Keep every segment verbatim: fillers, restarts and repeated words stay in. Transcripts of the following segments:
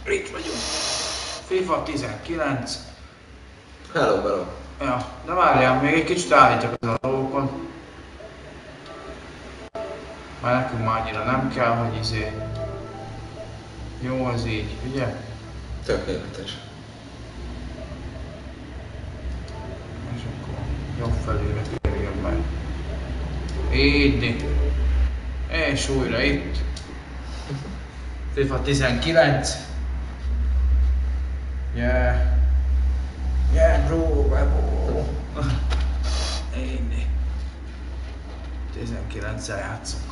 Itt vagyunk. FIFA tizenkilenc. Hello, hello. Ja, de várjál, még egy kicsit állítok az a dolgokon. Már nekünk már annyira nem kell, hogy izé... Jó az így, ugye? Tökéletes. És akkor jobb felére térjön meg. Így. És újra itt. FIFA tizenkilenc. Yeah. Yeah bro, bro. Így. tizenkilenccel játszunk.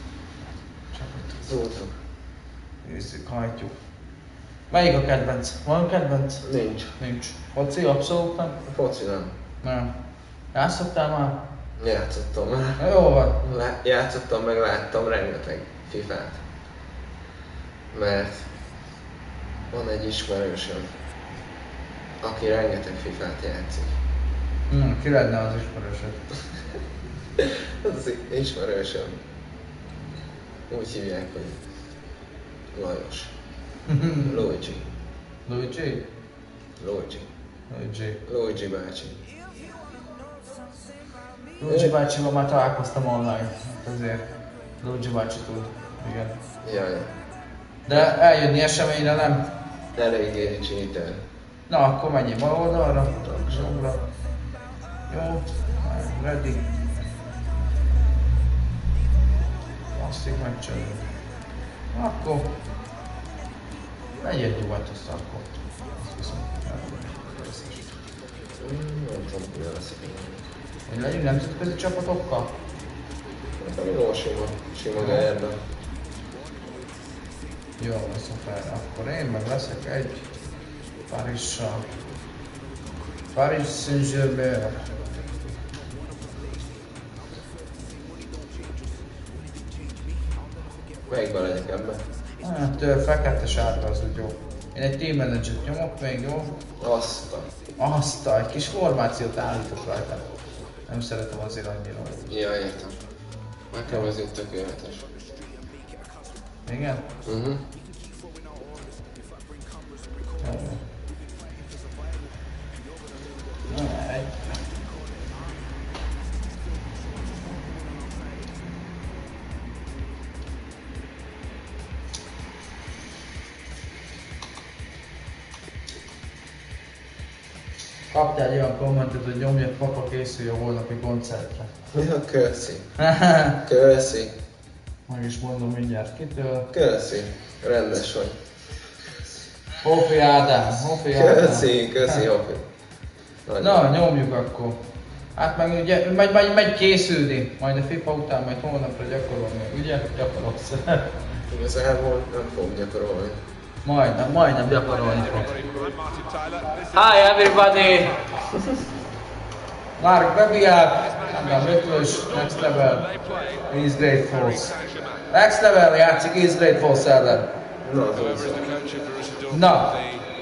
Zúzunk. Nézzük, hajtjuk. Melyik a kedvenc? Van kedvenc? Nincs. Nincs. Foci abszolút nem? Foci nem. Nem. Játszottál már? Játszottam már. Jó van. Lá- játszottam meg, láttam rengeteg fifát. Mert van egy ismerősöm, aki rengeteg fifát játszik. Hmm, ki lenne az ismerősöd? Az ismerősöm. Úgy hívják, hogy Lajos. Luigi. Luigi? Luigi. Luigi. Luigi bácsi. Luigi bácsival már találkoztam online. Azért Luigi bácsi tud. Igen. Jaj. De eljönni eseményre nem? Eléggé cheater. Na akkor menjünk bal oldalra. Jobbra. Jó. Ready. Klasszik meccselő. Akkor legyél nyugat össze akkor. Azt viszont Nem tudom, mi lesz. hogy legyünk nemzetközi csapatokkal? Hát jó sima, sima gályárban. Jó, szuper. Akkor én meg leszek egy Parissal. Paris Saint-Germain. Melyikben legyek ebben? Hát fekete sárga az úgy jó. Én egy team manager-t nyomok még, jó? Azt a... Azt a, egy kis formációt állítok rajta. Nem szeretem azért annyira. Ja, értem. Nekem ez itt tökéletes. Igen? Mhm. Uh-huh. Jó. Na, egy. Kaptál egy olyan kommentet, hogy nyomjak, papa készülj a holnapi koncertre. Ja, köszi. Köszi. Meg is mondom mindjárt kitől. Köszi. Rendes vagy. Hofi Ádám, Hofi Ádám. Köszi, köszi, Hofi. Na, nyomjuk akkor. Hát meg ugye, megy, megy, megy készülni, majd a FIFA után, majd holnapra gyakorolni, ugye? Gyakorolsz. Igazából nem fogok gyakorolni. Majdnem, majdnem gyakorolni fog. Hi everybody! Mark Bebiak, Adam Ötvös, Next Level, East Great Falls. Next Level játszik East Great Falls ellen. Na, az úgy szó. Na!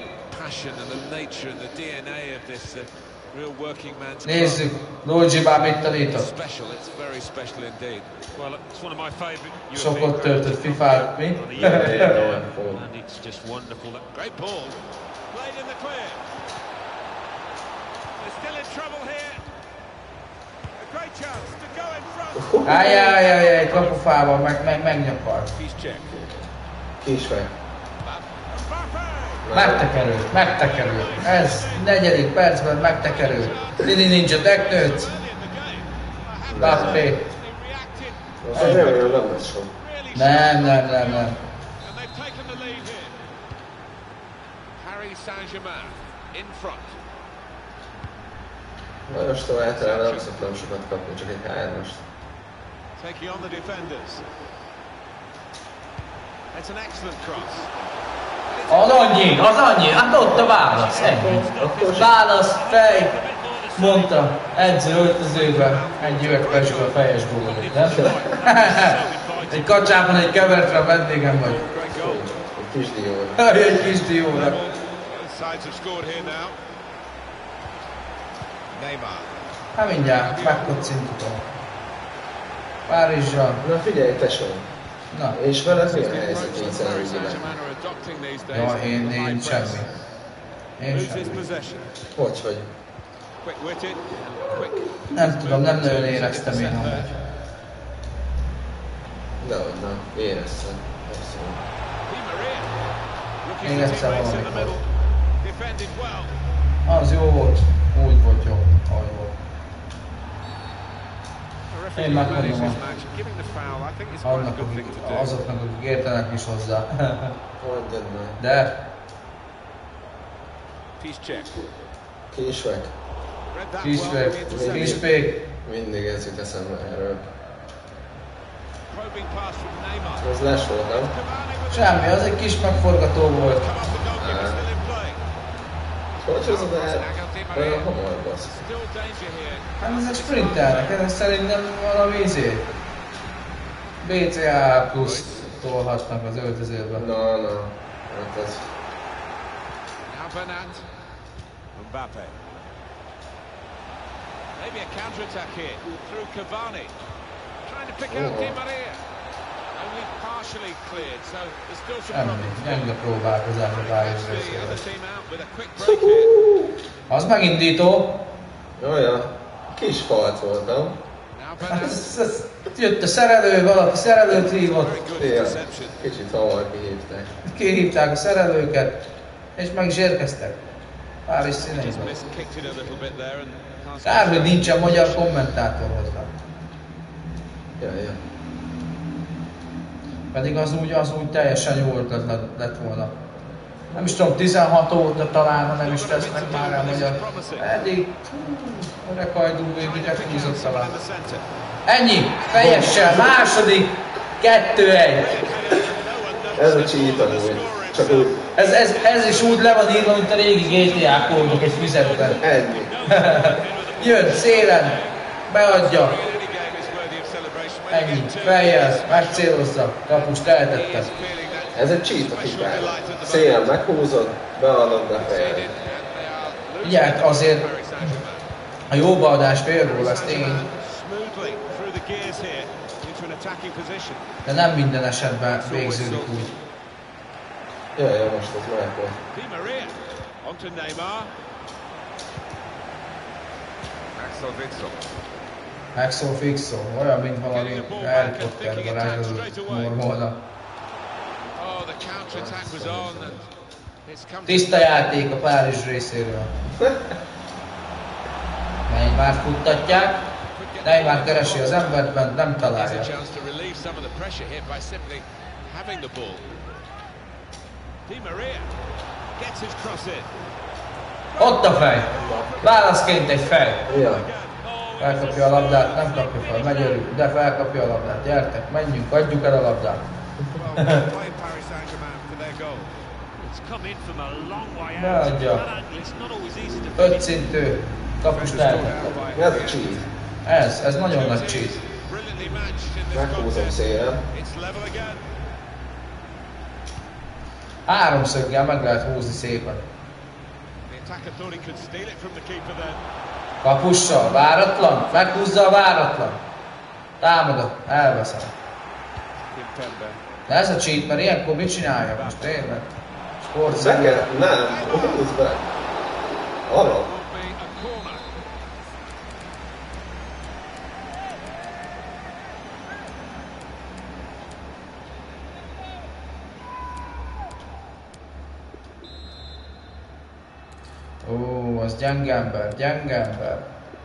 Nézzük, Luigi már mit tanított. Sokat töltött fifát, mi? Ajjajjajjaj, kapufával meg, meg, megnyakar. Kisfej. Megtekerült, megtekerült. Ez negyedik percben megtekerült. Lili Ninja teknőt. Bappé. Azért remélem nem lesz sok. Nem, nem, nem, nem. Lajostól általában nem szoktam sokat kapni, csak egy hármast. Taking on the defenders. It's an excellent cross. Az annyi, az annyi, hát ott a válasz, ennyi. Válasz, fej, mondta, edző öltözőben, egy üvegpesgő a fejes gólit, nem? Egy kacsában egy kevertre a vendégem vagy. Egy kis dióra. Egy kis dióra. Hát mindjárt, megkocintutom. Párizsra. Na figyelj, tesó. Na. És veled mi a helyzet így elvileg? Ja, én, én semmi. Én semmi. Hogyhogy? Nem tudom, nem nagyon éreztem én amúgy. Dehogy nem, éreztem. Még egyszer valamikor. Az jó volt, úgy volt jó, ahogy volt. Én megmondom annak, akik, azoknak, akik értenek is hozzá. Mondjad meg. De... Kisvek. Kisvek, kispék. Mindig ez jut eszembe erről. Ez les volt, nem? Semmi, az egy kis megforgató volt. Hogy hozod el? Olyan hamar basz. Hát ezek sprintelnek, ezek szerintem valami izé. bé cé á plusz tolhatnak az öltözőbe. Na, na. Hát ez... Mbappe. Maybe a counter-attack here through Cavani. Trying to pick out Di Maria. Only partially cleared, so there's still some problems. Gyenge próbálkozás a Bayern The részéről. other team out with a quick break here. Az megindító. Jajja, kis falt voltam. Now Hát Bernat. ez, ez, jött a szerelő, valaki szerelőt hívott. Igen, kicsit hamar kihívták. Kihívták a szerelőket, és meg is érkeztek. Párizs Just színeiben. missed, kicked it a little bit there and can't Kár, hogy nincsen magyar kommentátor hozzá. Jajja. Pedig az úgy, az úgy teljesen jó ötlet lett- lett volna. Nem is tudom, tizenhat óta talán, ha nem is tesznek már rá magyar. Eddig, öreg hajdú végüket húzott talán. Ennyi! Fejessel, második, kettő egy. Ez a cheat amúgy. Csak úgy Ez, ez, ez is úgy le van írva, mint a régi gé té á kódok egy füzetben. ennyi. Jön szélen, beadja. Ennyi, fejjel, megcélozza, kapust eltette. Ez egy cheat a hibára. Szélen meghúzod, beadod, befejezed. Ugye, hát azért a jó beadás félgól, ez tény, smoothly through the gears here into an attacking position. de nem minden esetben végződik úgy. Jajja, most ez már volt. Di Maria onto Neymar. Axel Witsel. Axel Fixo, olyan, mint valami Harry Potter varázsló mormolna. Oh, the counter attack was on and it's come to Tiszta játék a Párizs részéről. Neymar futtatják, Neymar keresi az emberben, nem There's találja. a chance to relieve some of the pressure here by simply having the ball. Di Maria gets his cross in. Ott a fej! Válaszként egy fej! Jaj. Felkapja a labdát, nem kapja fel, megy örül, de felkapja a labdát. Gyertek, menjünk, adjuk el a labdát. Well, playing Paris Saint-Germain for their goal. It's come in from a long way out. Beadja. That angle, it's not always easy to Öt szintű, kapust eltette. Ez a cheat. Ez, ez nagyon nagy cheat. Brilliantly matched in this Meghúzom contest. szélen. It's level again. Háromszöggel meg lehet húzni szépen. The attacker thought he could steal it from the keeper then. Kapussal, váratlan, meghúzza a váratlan. Támadok, elveszem. Kimpembe. De ez a cheat, mert ilyenkor mit csinálja most tényleg? Sport Be kell, nem, húzd be. Arra. Will be a corner. Ó, az gyenge ember, gyenge ember.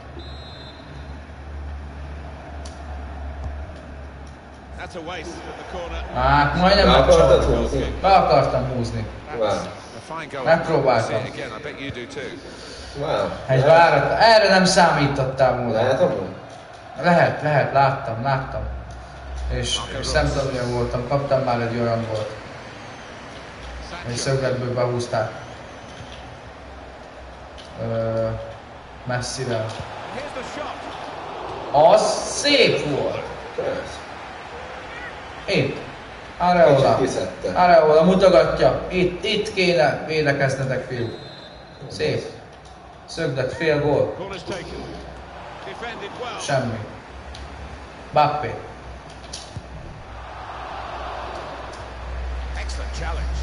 That's a waste at the corner. Hát, majdnem Be akartad megcsaltam. húzni? Be akartam húzni. Wow. A fine goal. Megpróbáltam. See it again. I bet you do too. Wow. Egy váratlan, erre nem számítottam volna. Lehet amúgy? Lehet, lehet, láttam, láttam. És, és szemtanúja voltam, kaptam már egy olyan volt. Egy szögletből behúzták. Ö, messzire. Here's the shot. Az szép volt! Persze. Itt. Areola. Kicsit kiszedte. Areola mutogatja. Itt, itt kéne védekeznetek, fiúk. Szép. Szöglet, fél gól. Corner's taken. Defended well. Semmi. Bappé. challenge.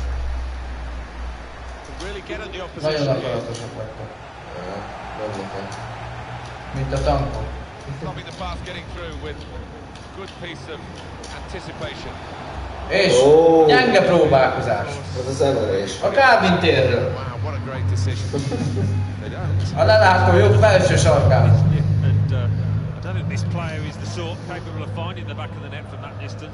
To really get at the Nagyon opposition here. akaratosak vagytok. Nem nekem. Mint a tankok. Stopping the pass getting through with a good piece of anticipation. És Ó. gyenge próbálkozás. Ez az emelés. A Calvin térről. Wow, what a great decision. They don't. A lelátó jobb felső sarkán. And uh, I don't think this player is the sort capable of finding the back of the net from that distance.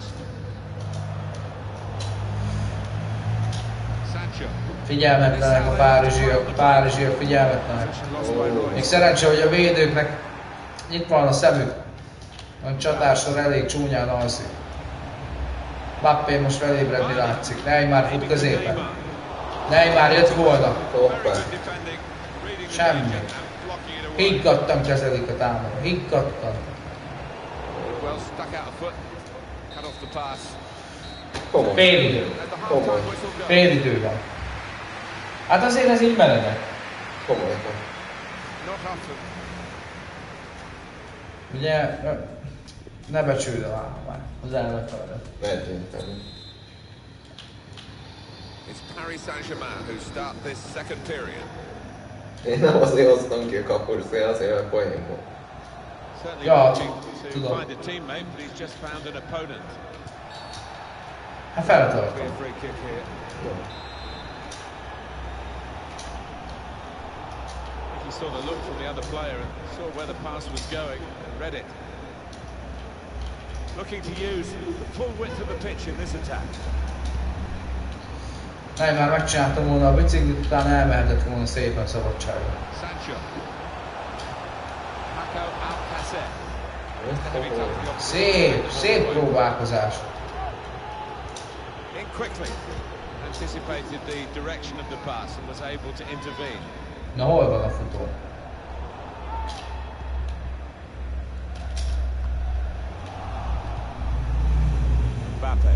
Sancho. Figyelmetlenek a párizsiak, a párizsiak figyelmetlenek. Még szerencse, hogy a védőknek itt van a szemük. A csatásra elég csúnyán alszik. Mbappé most felébredni látszik. Neymar fut középen. Neymar jött volna. Hoppá. Semmi. Higgadtan kezelik a támadót. Higgadtan. Well stuck out a foot. Cut off the pass. Komoly. Fél idő. Let the Komoly. half-time whistle go. Fél időben. Hát azért ez így meredek. Komoly. Not often. Ugye, ne becsüld a lába már az ellenfelet. Egyértelmű. It's Paris Saint-Germain who start this second period. Én nem azért hoztam ki a kapurszél, azért a poénból. Certainly Ja, wanting to tudom. find a teammate, but he's just found an opponent. Hát Be a feltartom. free kick here. He saw the look from the other player and saw where the pass was going and read it. Looking to use the full width of the pitch in this attack. Neymar megcsináltam volna a biciklit, utána elmehetett volna szépen szabadságra. Sancho. Paco Alcacer. Szép, szép próbálkozás. In quickly. Anticipated the direction of the pass and was able to intervene. Na hol van a futó? Mbappe.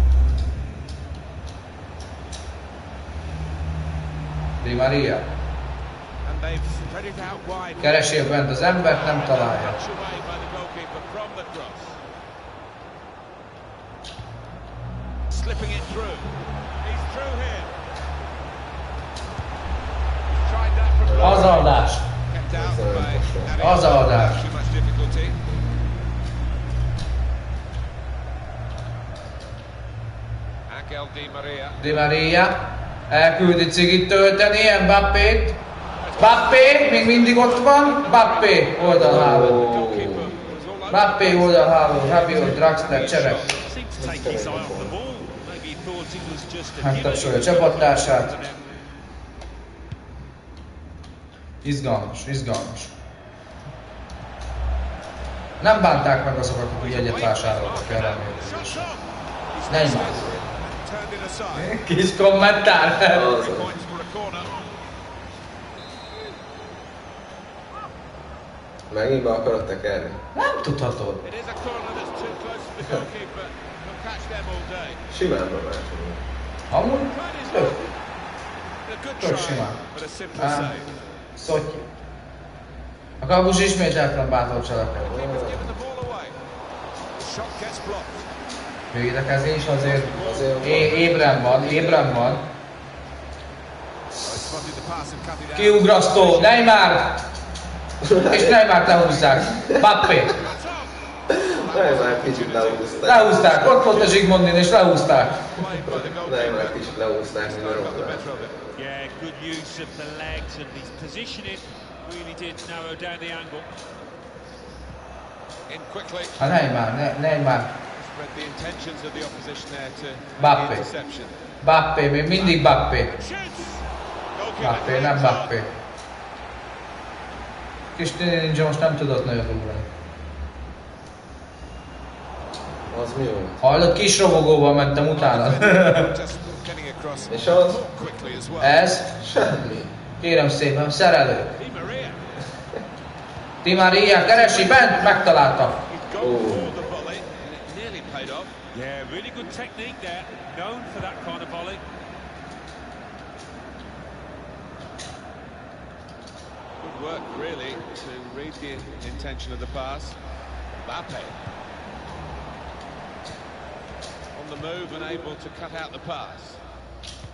Di Maria. And they've spread it out wide. Keresi bent az embert, nem találja. Touch away by the goalkeeper from the cross. Slipping it through. He's through here. He's tried that from Az adás. kept out by Ariel. Az adás. Too much difficulty. Angel Di Maria. Di Maria. Elküldi cigit tölteni, Mbappét. Mbappé, még mindig ott van. Mbappé, oldalháló. Goalkeeper was all over. Mbappé oldalháló, Rabiot, Draxler, Csevek. Seemed to take his eye off the ball. Maybe he thought it was just a Megtapsolja a csapattársát. Izgalmas, izgalmas. Nem bánták meg azokat, akik jegyet vásároltak erre a mérkőzésre. Neymar. Turned it aside. Kis kommentár. Az. Points for a corner. Megint be akarod tekerni? Nem tudhatod. It is a corner that's too close to the goalkeeper. He'll catch them all day. Simán bemásolom. Amúgy tök, A good tök try, simán. but a simple Ám, save. Szotyi. A kapus ismételten bátor cselekedet. Keeper's given the ball away. The shot gets blocked. Védekezés azért Azért é- ébren van, ébren van. Spotted the pass and cut it out. Kiugrasztó, Neymar! És Neymart lehúzzák. Mbappé. Nem, már kicsit lehúzták. Lehúzták, ott volt a Zsigmondin és lehúzták. Played by the Nem, goalkeeper. már kicsit lehúzták, mint a Got the rosszát. better of it. Yeah, good use of the legs and his positioning really did narrow down the angle. In quickly. Hát Neymar, ne, Neymar. Spread the intentions of the opposition there to Mbappé. the interception. Mbappé, még mindig Mbappé. Shoots! Goalkeeper Mbappé, nem hands on. Mbappé. Kis Tini Ninja most nem tudott nagyot ugrani. Az mi volt? Hallott, kis robogóval mentem utána. Just getting across És az? quickly as well. Ez, Semmi. kérem szépen, szerelő. Di Maria. Di Maria keresi bent, megtalálta. He's gone Ooh. for the volley and it nearly paid off. Yeah, really good technique there. Known for that kind of volley. Good work really to read the intention of the pass. Mbappe. On the move and able to cut out the pass.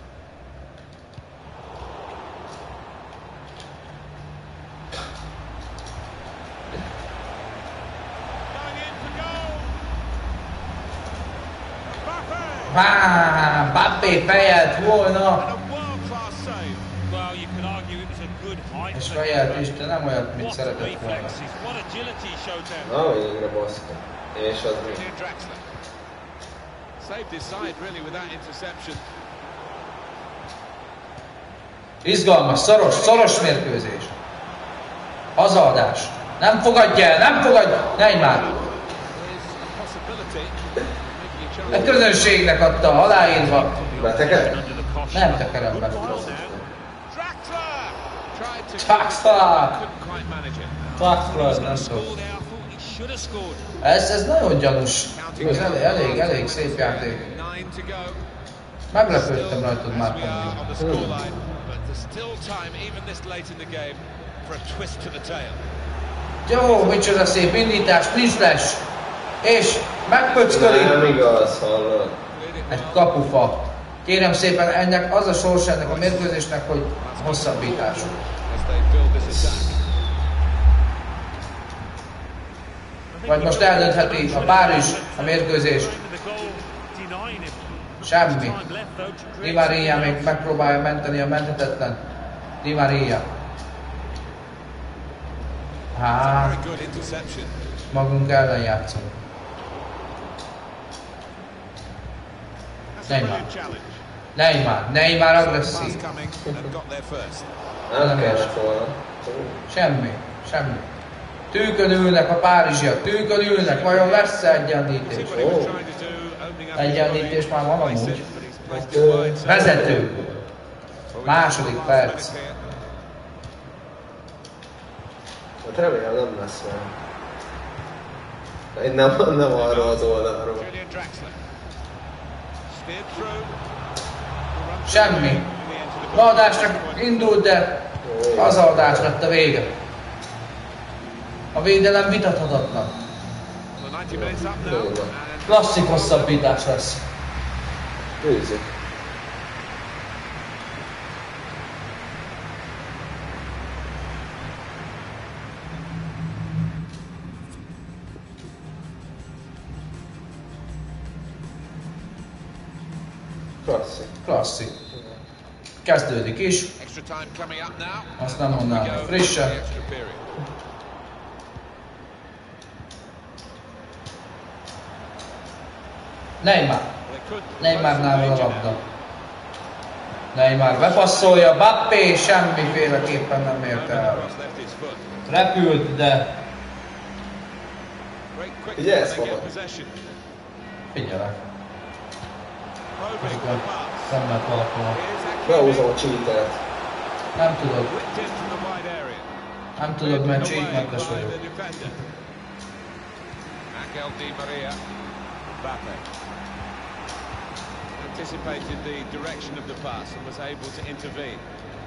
Há, Mbappé fejelt volna. És fejelt is, de nem olyat, mint szeretett volna. Na, végre baszka. És az mi? Izgalmas, szoros, szoros mérkőzés. Hazaadás. Nem fogadja el, nem fogadja. Neymar. A közönségnek adta, aláírva. Beteker? Nem tekerem be. Draxler! Draxler, nem tudom. Ez, ez nagyon gyanús. Ez elég, elég, elég szép játék. Meglepődtem rajtad már komolyan. Jó, micsoda szép indítás, Nisles! És megpöcköli. Nem igaz, hallod. Egy kapufa. Kérem szépen, ennek az a sors ennek a mérkőzésnek, hogy hosszabbítás. Vagy most eldöntheti a Párizs a mérkőzést. Semmi. Di Maria még megpróbálja menteni a menthetetlen. Di Maria. Há, magunk ellen játszunk. Neymar. Neymar. Neymar agresszív. Nem kellett volna. Semmi. Semmi. Tűkön ülnek a párizsiak. Tűkön ülnek. Vajon lesz-e egyenlítés? Ó. Egyenlítés már van amúgy. Vezető. Második perc. Hát remélem nem lesz már. Én nem, nem arról az oldalról. Semmi. Adásnak indult, de az adás lett a vége. A védelem vitathatatlan. Klasszik hosszabbítás lesz. Nézzük. Klasszik. Klasszik. Kezdődik is. Azt nem mondanám, hogy frissen. Neymar. Neymarnál van a labda. Neymar bepasszolja, Mbappé semmiféleképpen nem érte el. Repült, de... Figyelsz magad? Figyelek. Igen, szemmel valakinek. Behúzom a cheatert. Nem tudod. Nem tudod, mert cheatmentes vagyok. Anticipated the direction of the pass and was able to intervene.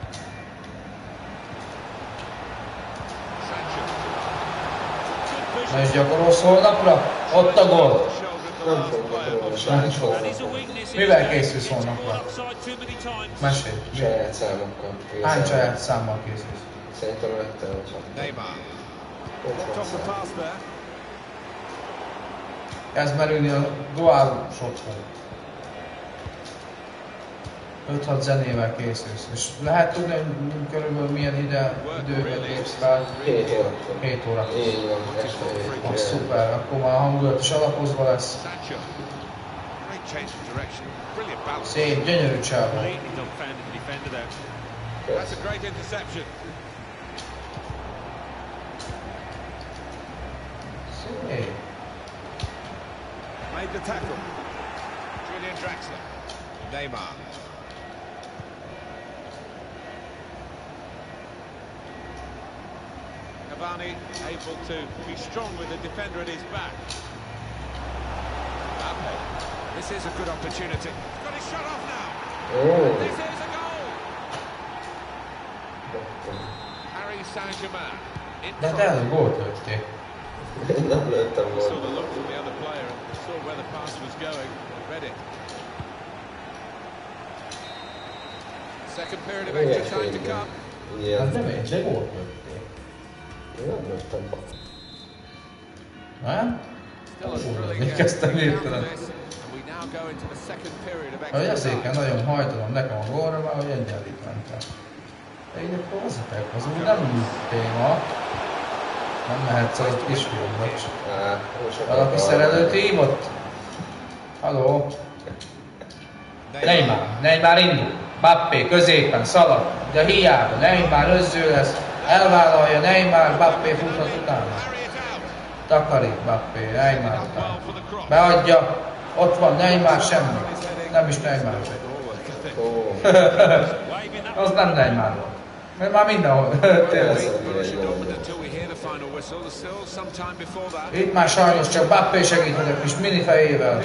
Na és gyakorolsz holnapra? Ott a gól. Nem fogok gyakorolni, sajnos holnapra. Mivel készülsz holnapra? Mesélj. Saját számokkal. Hány saját számmal készülsz? Szerintem öttel vagy hattal. Neymar. Ott van szám. Kezd merülni a dual shotban. öt-hat zenével készülsz. És lehet tudni, hogy körülbelül milyen ide, időben lépsz fel? hét órakor. hét óra. Így van, este hétre. Az szuper, akkor már a hangulat is alapozva lesz. Szép, gyönyörű csávó. That's a great interception. Szép. Made the tackle. Julian Draxler. Neymar. Cavani able to be strong with the defender at his back. Mbappé. This is a good opportunity. He's got his shot off now. Oh. This is a goal. Paris Saint-Germain. De te előbb gólt lőttél. Én nem lőttem Saw the volna. look from the other player and saw where the pass was going. Read it. Second period of extra time to come. Hát Ilyen. nem egy, de gólt lőttél. Én nem lőttem. Nem? Még kezdtem értelen. Hogy ezéken nagyon hajtalom nekem a gólra, már hogy egyenlít mentem. De így akkor hozzatok, az úgy nem téma. Nem mehetsz az kisfiúk, vagy. Valaki szerelőt hívott? Halló? Neymar, Neymar indul. Mbappé középen szalad, de hiába, Neymar öző lesz, elvállalja Neymar, Mbappé futhat utána. Takarít Mbappé, Neymar utána. Beadja, ott van Neymar, semmi. Nem is Neymar. Az nem Neymar volt. Mert már mindenhol. Itt már sajnos csak Mbappé segített egy kis mini fejével.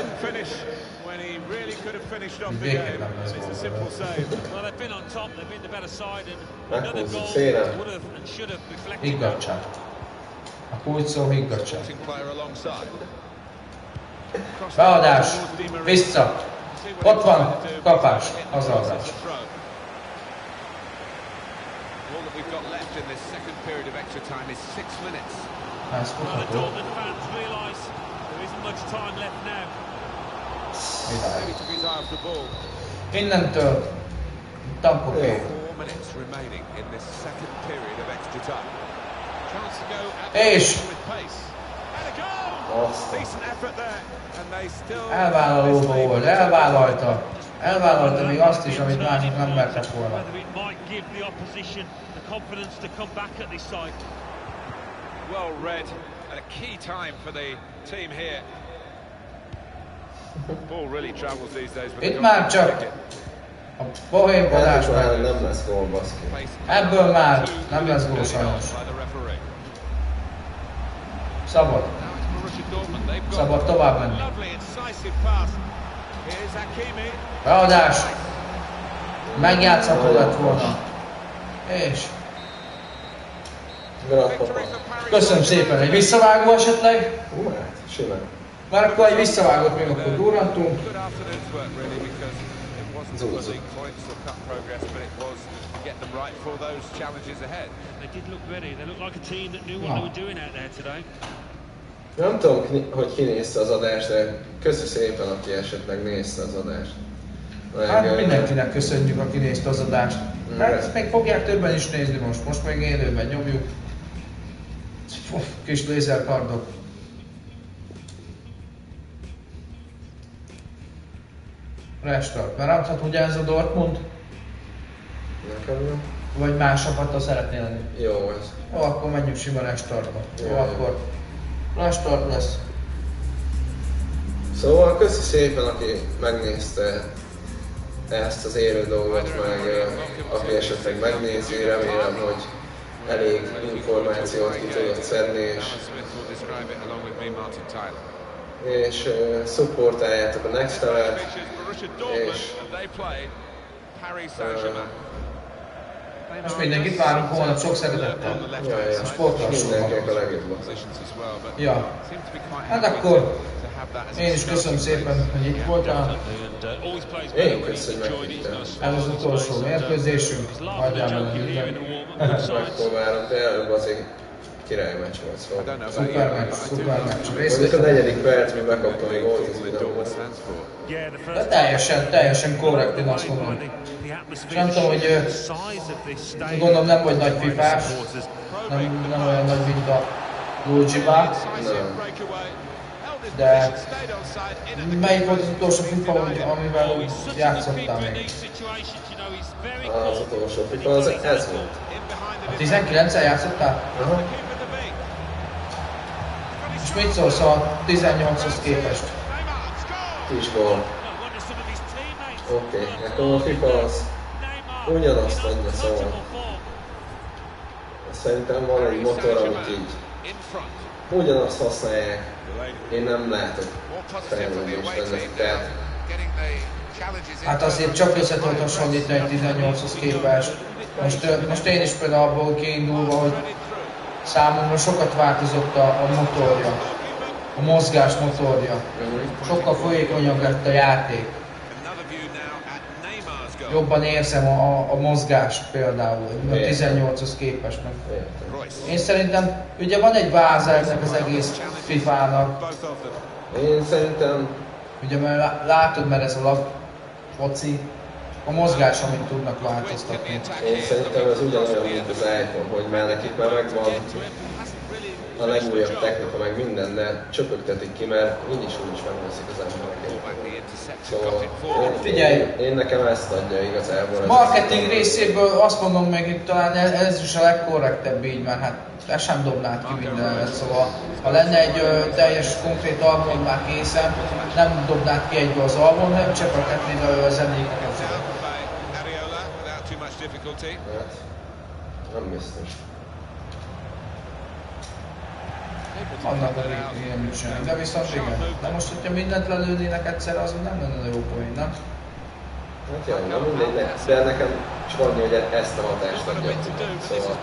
Meghúzzuk szélen. Higgadság. A kulcs szó higgadság. Beadás. Vissza. Ott van. Kapás. Hazadás. Ez futható. Innentől tankoké. És elvállalóba volt, elvállalta. Elvállalta még azt is, amit mások nem mertek volna. Well read at a key time for the team here. Ball really travels these days. Itt már csak a pohénkodás meg. Nem lesz gól, baszki. Ebből már nem lesz gól sajnos. Szabad. Szabad tovább menni. Beadás. Megjátszható lett volna. És... Köszönöm szépen, egy visszavágó esetleg? Hú, hát, simán. Már akkor egy visszavágót még akkor durrantunk. Zúzzuk. Nem tudom, hogy ki nézte az adást, de köszi szépen, aki esetleg nézte az adást. Meg, hát mindenkinek köszönjük, aki nézte az adást. Hát ezt még fogják többen is nézni most, most még élőben nyomjuk. Uf, kis lézerkardok. Restart. Maradhat ugye ez a Dortmund? Nekem nem. Vagy más csapattal szeretnél lenni? Jó ez. Jó, akkor menjünk sima restartba. Jó, Jó, akkor restart lesz. Szóval köszi szépen, aki megnézte ezt az élő dolgot, meg aki esetleg megnézi, remélem, hogy elég információt ki tudott szedni, és, és uh, szupportáljátok a Next Level-t, és uh, most mindenkit várunk holnap sok szeretettel. Ja, ja. A sportlassóban. Mindenkinek a legjobban. Ja. Hát akkor én is köszönöm szépen, hogy itt voltál. Én köszönöm, hogy megküldtem. Ez az utolsó mérkőzésünk. Hagyjál bele minden. Megpróbálom, de előbb azért király meccs volt, szóval. Szuper meccs, szuper meccs. Mondjuk a negyedik percben bekaptam a gólt, ez minden volt. De teljesen, teljesen korrekt, én azt mondom. És nem tudom, hogy gondolom nem vagy nagy fifás, nem, nem olyan nagy, mint a Luigi-bá. De melyik volt az utolsó FIFA, amivel játszottál még? Az utolsó FIFA, az ez volt. A tizenkilenccel játszottál? Aha. És mit szólsz a tizennyolchoz képest? Kis gól. Oké, okay. Nekem a FIFA az ugyanazt adja, szóval. Szerintem van egy motor, amit így ugyanazt használják. Én nem látok fejlődést ennek, tehát... Hát azért csak össze tudod hasonlítani egy tizennyolchoz képest. Most, most én is például abból kiindulva, hogy számomra sokat változott a, a motorja, a mozgás motorja. Sokkal folyékonyabb lett a játék. jobban érzem a, a mozgást például, a tizennyolchoz képest. Meg. Én szerintem, ugye van egy váza ennek az egész fifának. Én szerintem... Ugye mert látod, mert ez a lap foci, a mozgás, amit tudnak változtatni. Én szerintem ez ugyanolyan, mint az iPhone, hogy már nekik már megvan a legújabb technika, meg minden, de csöpögtetik ki, mert így is úgy is megveszik az embereket. Szóval figyelj! Én, én nekem ezt adja igazából. Marketing részéből azt mondom meg, hogy talán ez is a legkorrektebb így, mert hát ezt sem dobnád ki mindenet, szóval ha lenne egy ö, teljes konkrét album már készen, nem dobnád ki egybe az album, hanem csöpögtetnéd a zenéket. Hát, nem biztos. Annak a ilyen mit csinálni, de viszont igen. De most, hogyha mindent lelőnének egyszer, az nem lenne jó poén, nem? Hát jó, nem mindegy, de nekem csak annyi, hogy ezt a hatást adja. Szóval...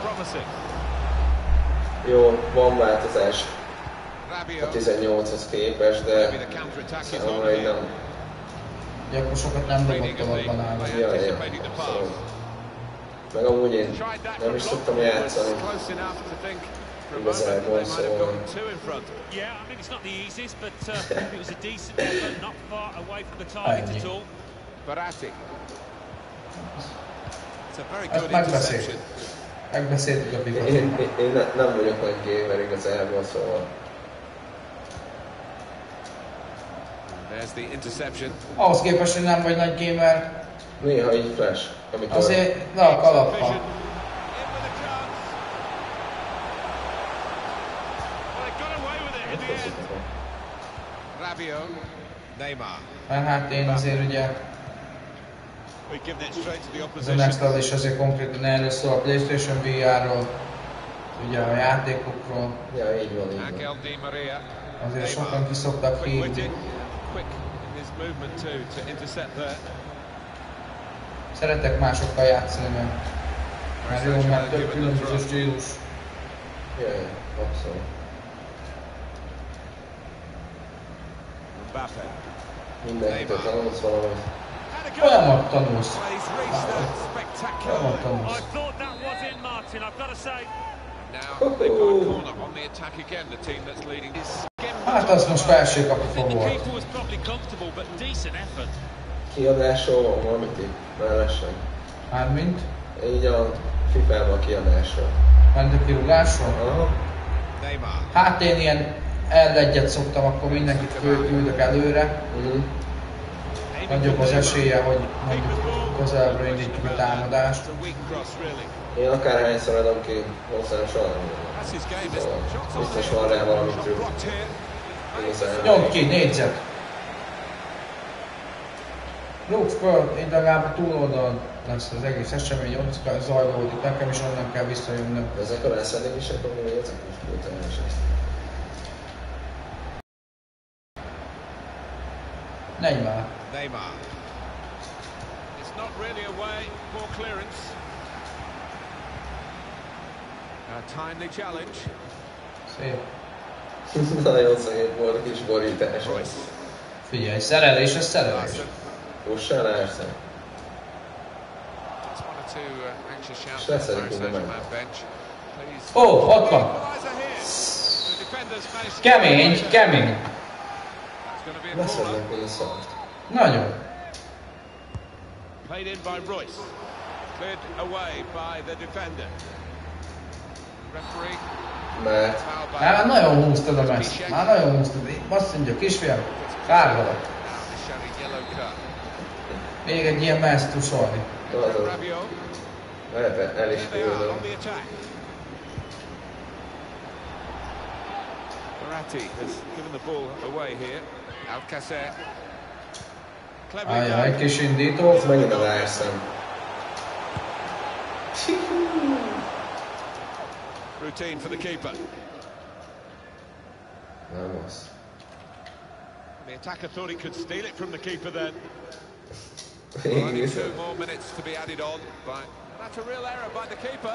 Jó, van változás a tizennyolchoz képest, de számomra így nem. Ja, akkor sokat nem dobottam abban állva. Ja, ja. Szóval... Meg amúgy én nem is szoktam játszani. Igazából, szóval... Ezt megbeszéljük. Megbeszéltük a bigot. Én, én, én ne, nem vagyok nagy gamer igazából, szóval... Ahhoz képest, hogy nem vagy nagy gamer. Néha így flash, amikor... Azért le a kalappa. Hát én azért ugye... Az a Nextcloud is azért konkrétan erről szól, a PlayStation vé er-ről, ugye a játékokról. Ja, így van, így van. Azért sokan ki szoktak hívni. Szeretek másokkal játszani, mert, mert jó, mert több különböző stílus. Jaj, abszolút. Mindenkitől tanulsz valamit. Olyanat tanulsz. Olyanat tanulsz. Hát az most felső kapufog volt. Kiadásról van valamit itt mellesen. Mármint? Így a fifában kiadásról. Ment a kirúgásról? Aha. Hát én ilyen el egyet szoktam, akkor mindenkit küldök előre. Uh-huh. Nagyobb az esélye, hogy mondjuk közelebbre indítjuk a támadást. Én akárhányszor adom ki, hozzám soha nem jön. Szóval biztos van rá valami trükk. Nyomd ki, négyzet! Rúgd föl, így legalább a túloldalon lesz az egész esemény, ott zajlódik, nekem is onnan kell visszajönnöm. Ezek a leszedések, akkor még ezek is kultúrások. Neymar. Neymar. It's not really away, poor clearance. A timely challenge. Szép. Nagyon szép volt a kis borítás. Figyelj, szerelés, ez szerelés. Pussál Larsen. És leszedik minden meg. Ó, oh, ott van. Kemény, kemény. Leszednek még a szart. Nagyon. Played in by Royce. Cleared away by the defender. Referee. Mert... Már nagyon húztad a meszt. Már nagyon húztad. Azt mondja, kisfiam, kárvalak. Még egy ilyen meszt tusolni. Lehet el is küldöm. Verratti has given the ball away here. Alcacer. Ajaj, kis indító. Ez megint a Larsen. Routine for the keeper. Nem az. The attacker thought he could steal it from the keeper then. Még Only viszont. two more minutes to be added on, but that's a real error by the keeper.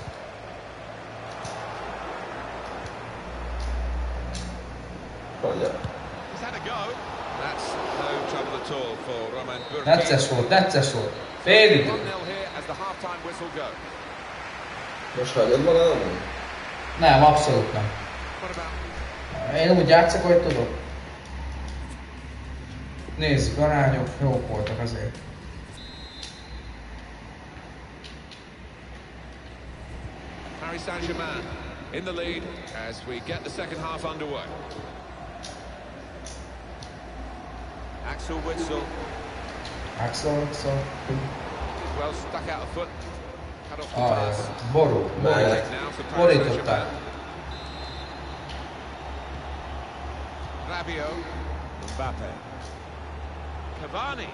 Hagyja. He's had a go. That's no trouble at all for Roman Burki. Necces volt, necces volt. Fél idő. Most hagyod valami? Nem, abszolút nem. Én úgy játszok, hogy tudok. Nézzük, arányok jók voltak azért. Paris Saint-Germain in the lead as we get the second half underway. Axel Witsel. Axel Witsel. Well stuck out of foot. Cut off the Ah, pass. ború. Borították. Rabiot. Mbappe. Cavani.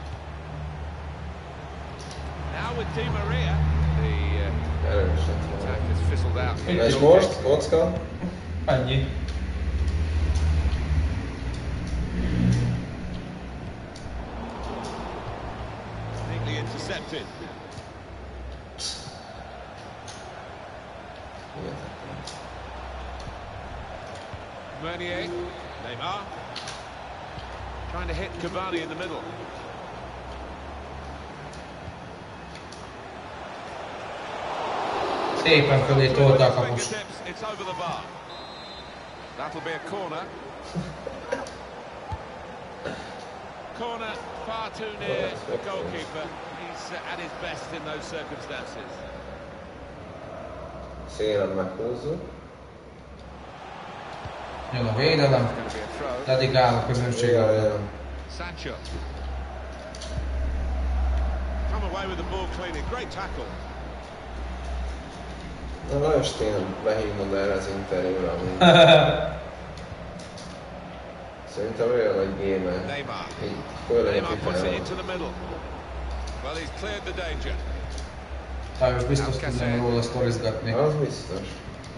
Now with Di Maria. The uh, attack has fizzled out. És most, kocka? Annyi. Neatly intercepted. Meunier, Neymar, trying to hit Cavani in the middle. Szépen fölé tolta a kapus. It's over the bar. That'll be a corner. Corner far too near the goalkeeper. He's uh, at his best in those circumstances. Szélen meghúzzuk. Jön a védelem, dedikál a közönség. Sancho. Come away with the ball cleanly. Great tackle. Na Lajos tényleg behívnod erre az interjúra, ami... Szerintem olyan nagy gamer. Neymar. Így főleg Neymar puts it el. into the middle. Well, he's cleared the danger. Lajos biztos tudnám róla sztorizgatni. Az biztos. They've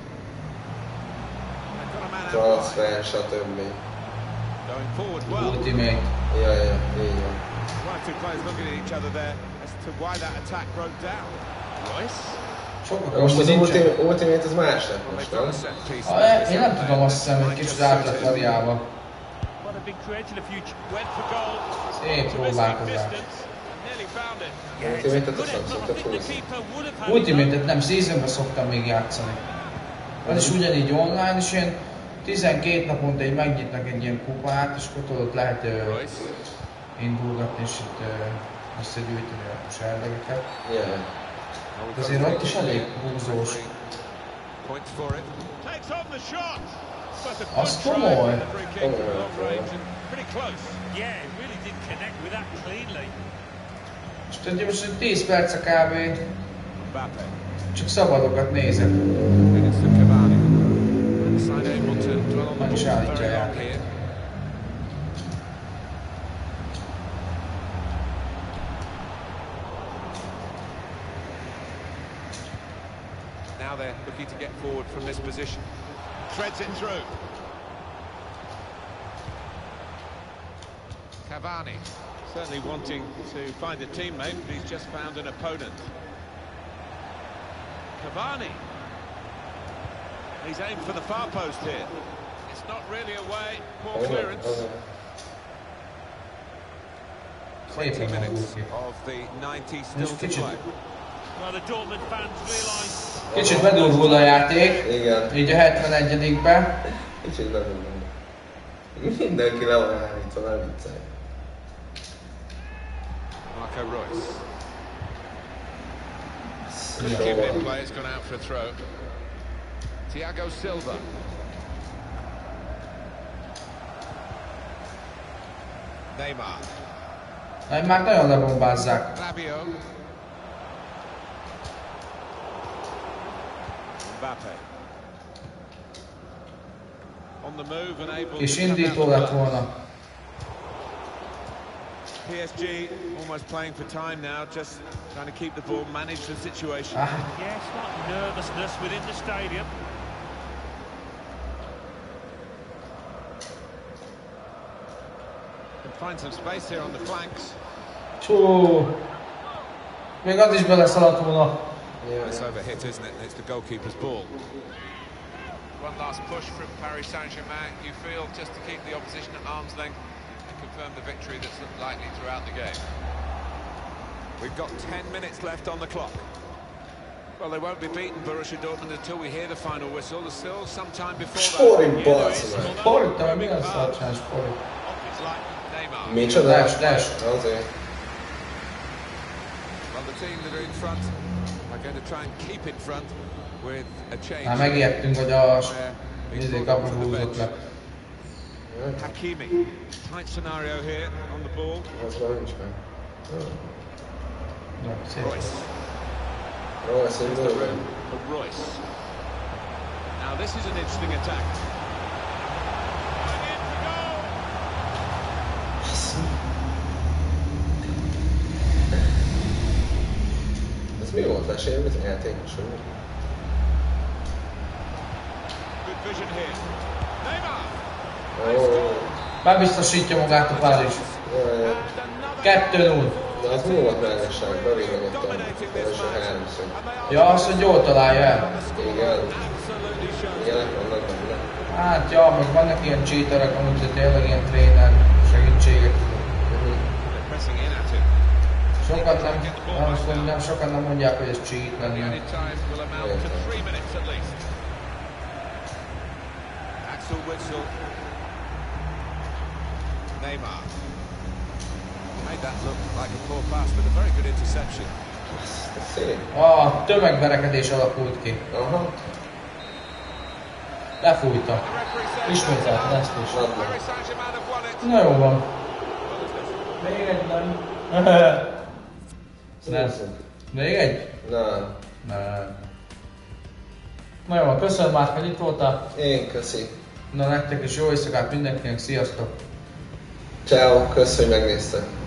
got a man out Transfer, stb. Going forward well. Ultimate. Ja, ja, így van. Right, two players looking at each other there as to why that attack broke down. Royce. Sokkal Most az nincsen. ultimate, ultimate az más lett Well, most, they've got a nem? set piece. Ah, én nem tudom, azt hiszem, hogy kicsit át lett variálva. Well, they've been creating a few. Went for goal. Szép próbálkozás. Nearly found it. Ultimate-et azt nem szoktak I think the húzni. keeper would have had Ultimate-et nem, Seasonben szoktam még játszani. Az is ugyanígy online, és ilyen tizenkét naponta így megnyitnak egy ilyen kupát, és akkor tudod, lehet ö, Royce. indulgatni, és itt ö, összegyűjteni a serlegeket. Ja. De azért ott is elég húzós. Points for it. Takes on the shot. But a Az good try komoly. with the free kick from long range and pretty close. Yeah, it really did connect with that cleanly. És tudja, most tíz perc a kb. Mbappe. Csak szabadokat nézek. It's to Cavani. And the side able to dwell on the Nagy ball sállítja very long át. here. Now they're looking to get forward from this position. Threads it through. Cavani. Certainly wanting to find a teammate, but he's just found an opponent. Cavani. He's aimed for the far post here. It's not really away. Poor clearance. twenty Szépen minutes van of the ninety still to kicsit. play. Well, the Dortmund fans realise. Kicsit bedurvul a játék, Igen. így a hetvenegyedikben. Kicsit bedugom. Mindenki le van állítva, nem viccelj. Marco Royce. Ja. Give in play, it's gone out for a throw. Thiago Silva. Neymar. Na, már nagyon lebombázzák. Rabiot. Mbappe. On the move and able És to cut out indító the lett pass. volna. P S G almost playing for time now, just trying to keep the ball, manage the situation. Ah, Yeah, slight nervousness within the stadium. Can find some space here on the flanks. csú. Még az is beleszaladt volna. Ja, It's ja. overhit, isn't it? It's the goalkeeper's ball. One last push from Paris Saint-Germain, you feel, just to keep the opposition at arm's length and confirm the victory that's looked likely throughout the game. We've got ten minutes left on the clock. Well, they won't be beaten, Borussia Dortmund, until we hear the final whistle. There's still some time before that. Sporting basz, meg. Sport, te mi az tartsán sport? Micsoda? Dash, dash. Azért. Well, the team that are in front are going to try and keep in front with a change. Már megijedtünk, hogy a nézzék kapus húzott le. Hakimi, tight scenario here on the ball. Az már nincs meg. Royce. Royce indul meg. For Royce. Now this is an interesting attack. Ez mi volt? Lesérült az játékos? Good vision here. Neymar. Oh. Bebiztosítja magát a Párizs. kettő null. De az mi volt mellesság? Bevillogott a első háromszög. Ja, azt, hogy jól találja el. Igen. Ilyenek vannak benne. Hát ja, most vannak ilyen cheaterek, amúgy de tényleg ilyen tréner segítségek. Sokat nem, nem, nem, sokan nem mondják, hogy ez cheat lenne. Axel Witsel. Neymar. Made that look like a poor pass, but a very good interception. Szép. A tömegverekedés alakult ki. Aha. Lefújta. Ismételten ezt is. Adna. Na jó van. Még egy nem. Nem. Még egy? Na. Nem. Na jó, köszönöm már, hogy itt voltál. Én köszi. Na nektek is jó éjszakát mindenkinek, sziasztok! Ciao, kösz, hogy megnézted.